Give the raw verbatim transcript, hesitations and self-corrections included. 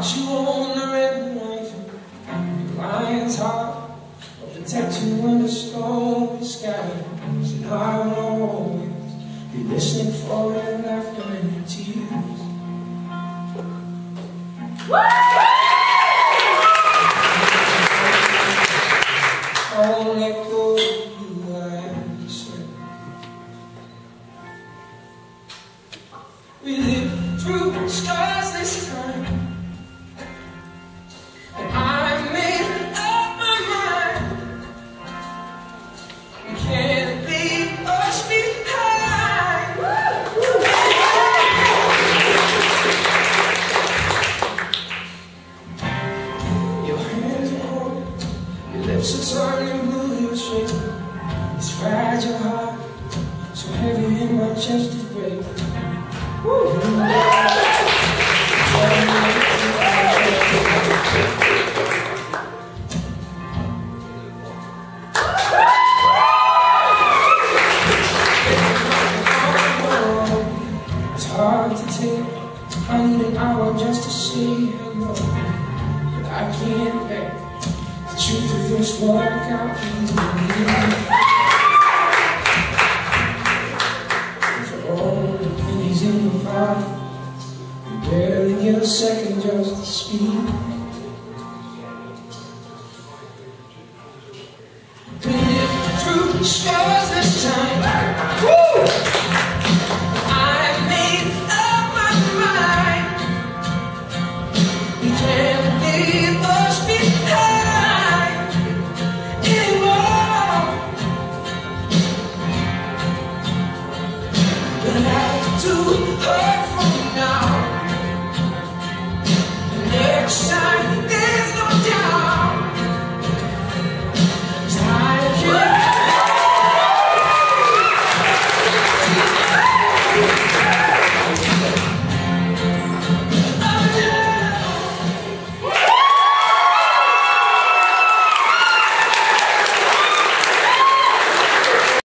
Watch you on the red rising, lion's heart will protect you under stormy skies. And I will always be listening for your laughter and your tears. Oh, let go of you, I said. We live through scars this time, and I made up my mind. We can't leave us behind. Your hands are cold, your lips are turning blue, you're shaking. This fragile heart, so heavy in my chest to break. Woo. It's hard to take, I need an hour just to say hello, but I can't bear the truth of this work out for me. In your heart, you barely get a second just to speak. We live through the scars this time. Woo! I made up my mind. We can't leave us behind anymore. We'll have to hurt from now. Next time